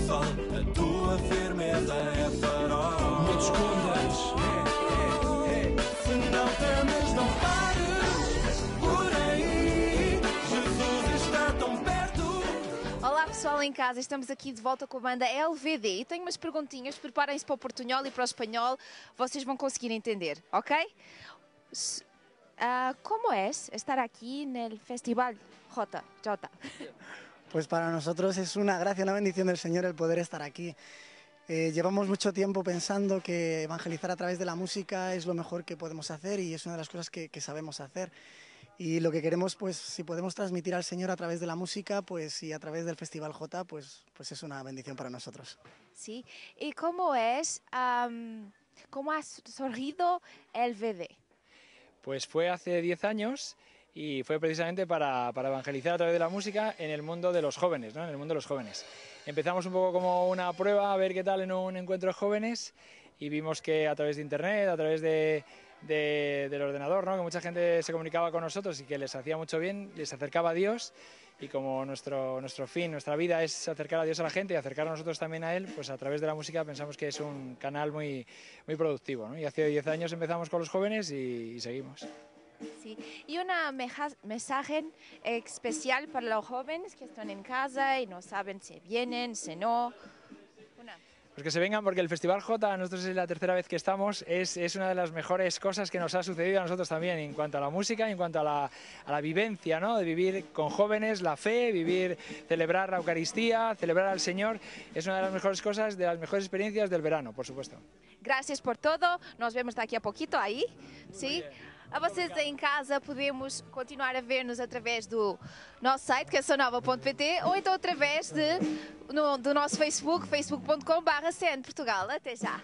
sol, a tua firmeza é farol. Não te escondas. Se não temes, não pares por aí. Jesus está tão perto. Olá pessoal em casa, estamos aqui de volta com a banda LVD e tenho umas perguntinhas, preparem-se para o portunhol e para o espanhol, vocês vão conseguir entender, ok? ¿Cómo es estar aquí en el Festival Jota? Pues para nosotros es una gracia, una bendición del Señor el poder estar aquí. Llevamos mucho tiempo pensando que evangelizar a través de la música es lo mejor que podemos hacer y es una de las cosas que sabemos hacer. Y lo que queremos, pues si podemos transmitir al Señor a través de la música, pues y a través del Festival J, pues es una bendición para nosotros. Sí, ¿y cómo es, cómo ha surgido LVD? Pues fue hace 10 años y fue precisamente para evangelizar a través de la música en el mundo de los jóvenes, ¿no? En el mundo de los jóvenes. Empezamos un poco como una prueba a ver qué tal en un encuentro de jóvenes y vimos que a través de internet, a través del ordenador, ¿no? Que mucha gente se comunicaba con nosotros y que les hacía mucho bien, les acercaba a Dios, y como nuestro fin, nuestra vida es acercar a Dios a la gente y acercar a nosotros también a Él, pues a través de la música pensamos que es un canal muy productivo, ¿no? Y hace 10 años empezamos con los jóvenes y seguimos. Sí, y un mensaje especial para los jóvenes que están en casa y no saben si vienen, si no. Pues que se vengan, porque el Festival J, nosotros es la tercera vez que estamos, es una de las mejores cosas que nos ha sucedido a nosotros también en cuanto a la música, en cuanto a la vivencia, ¿no? De vivir con jóvenes la fe, celebrar la Eucaristía, celebrar al Señor. Es una de las mejores cosas, de las mejores experiencias del verano, por supuesto. Gracias por todo, nos vemos daqui a poquito aí, sim? A vocês em casa podemos continuar a ver-nos através do nosso site, que é sonova.pt, ou então através do nosso Facebook, facebook.com/CN Portugal. Até já!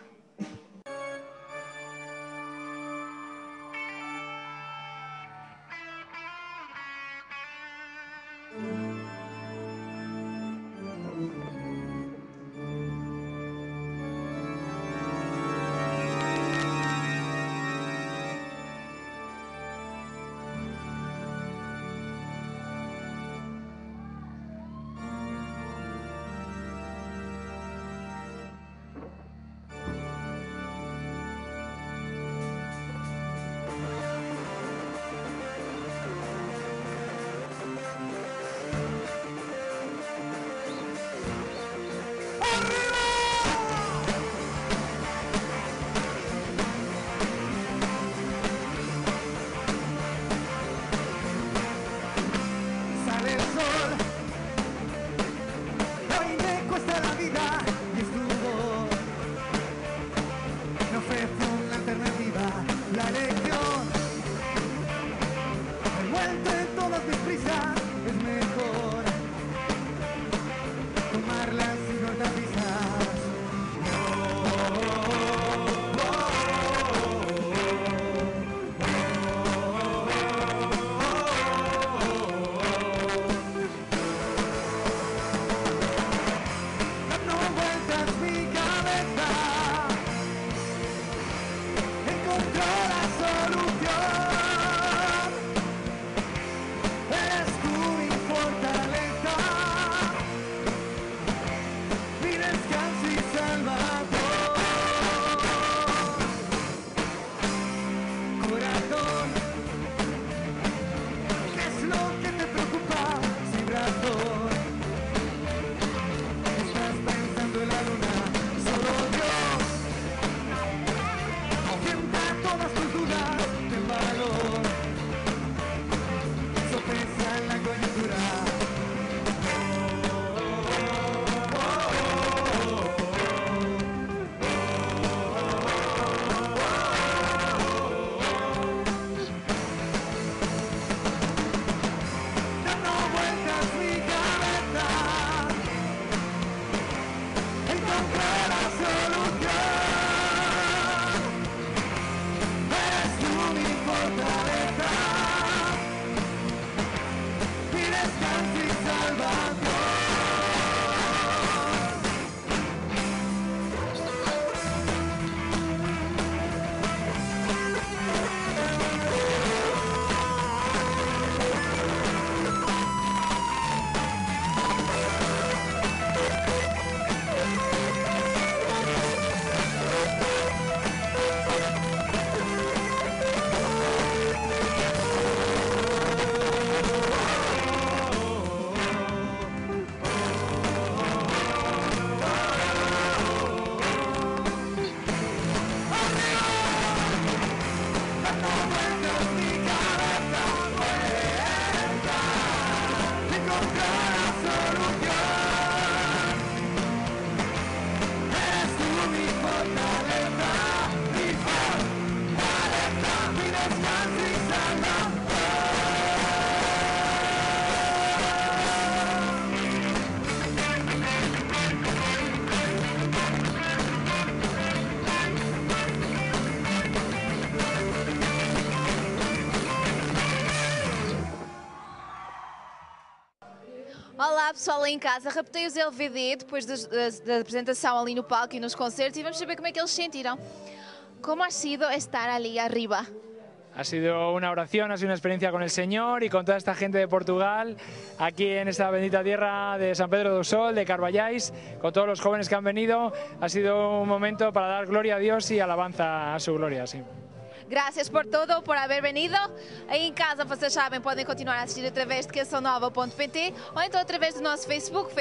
Olá pessoal aí em casa, raptei os LVD depois da apresentação ali no palco e nos concertos e vamos saber como é que eles se sentiram. Como ha sido estar ali arriba? Ha sido una oración, ha sido una experiencia con el Señor y con toda esta gente de Portugal, aquí en esta bendita tierra de San Pedro do Sol, de Carballais, con todos los jóvenes que han venido. Ha sido un momento para dar gloria a Dios y alabanza a su gloria, sí. Graças por todo, por haber venido. Aí em casa, vocês sabem, podem continuar a assistir através de cançãonova.pt ou então através do nosso Facebook,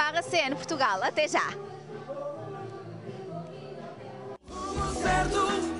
facebook.com/cnportugal. Até já! Certo.